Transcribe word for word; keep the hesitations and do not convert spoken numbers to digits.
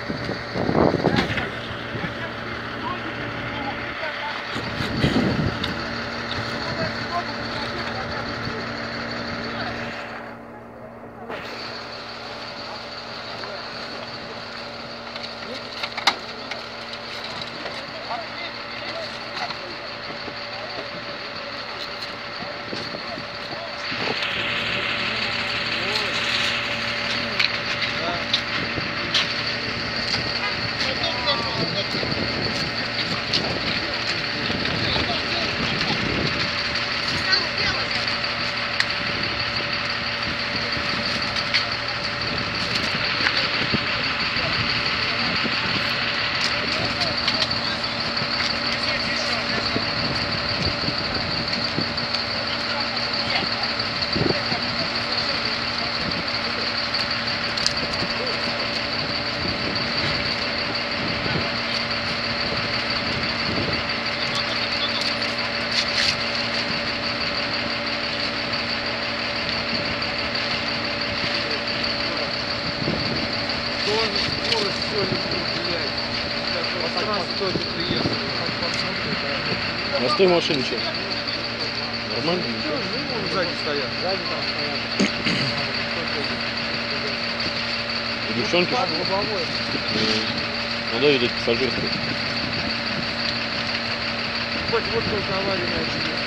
А с той машины что? Нормально? Сзади стоят. Сзади там стоят. И девчонки? Ну да, видать, пассажирские. Хоть вот только авария начали.